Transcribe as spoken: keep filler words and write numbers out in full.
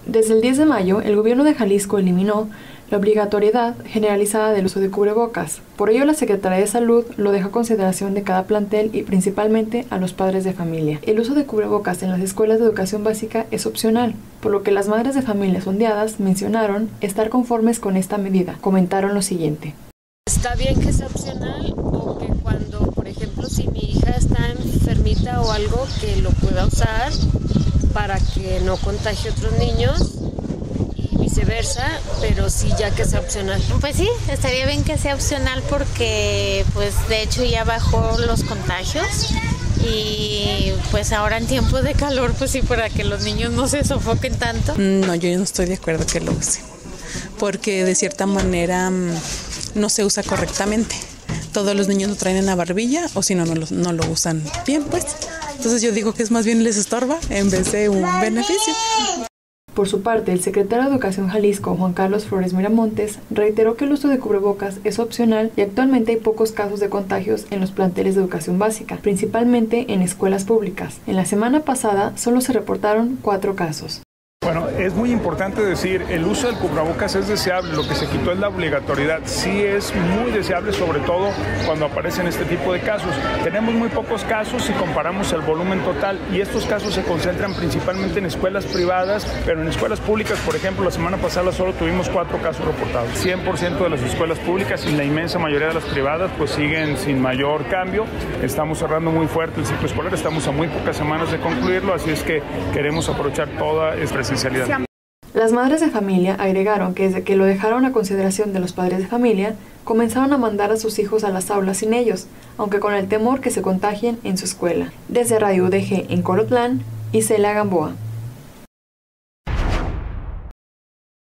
Desde el diez de mayo, el gobierno de Jalisco eliminó la obligatoriedad generalizada del uso de cubrebocas. Por ello, la Secretaría de Salud lo deja a consideración de cada plantel y principalmente a los padres de familia. El uso de cubrebocas en las escuelas de educación básica es opcional, por lo que las madres de familia sondeadas mencionaron estar conformes con esta medida. Comentaron lo siguiente. Está bien que sea opcional o que cuando, por ejemplo, si mi hija está enfermita o algo, que lo pueda usar para que no contagie a otros niños y viceversa, pero sí ya que sea opcional. Pues sí, estaría bien que sea opcional porque pues de hecho ya bajó los contagios y pues ahora en tiempos de calor pues sí, para que los niños no se sofoquen tanto. No, yo no estoy de acuerdo que lo use, porque de cierta manera no se usa correctamente. Todos los niños lo traen en la barbilla o si no, no lo, no lo usan bien, pues. Entonces yo digo que es más bien les estorba en vez de un beneficio. Por su parte, el secretario de Educación Jalisco, Juan Carlos Flores Miramontes, reiteró que el uso de cubrebocas es opcional y actualmente hay pocos casos de contagios en los planteles de educación básica, principalmente en escuelas públicas. En la semana pasada solo se reportaron cuatro casos. Bueno, es muy importante decir, el uso del cubrebocas es deseable, lo que se quitó es la obligatoriedad. Sí es muy deseable, sobre todo cuando aparecen este tipo de casos. Tenemos muy pocos casos si comparamos el volumen total y estos casos se concentran principalmente en escuelas privadas, pero en escuelas públicas, por ejemplo, la semana pasada solo tuvimos cuatro casos reportados. cien por ciento de las escuelas públicas y la inmensa mayoría de las privadas pues siguen sin mayor cambio. Estamos cerrando muy fuerte el ciclo escolar, estamos a muy pocas semanas de concluirlo, así es que queremos aprovechar toda esta presencialidad. Las madres de familia agregaron que desde que lo dejaron a consideración de los padres de familia, comenzaron a mandar a sus hijos a las aulas sin ellos, aunque con el temor que se contagien en su escuela. Desde Radio U D G en Colotlán, Isela Gamboa.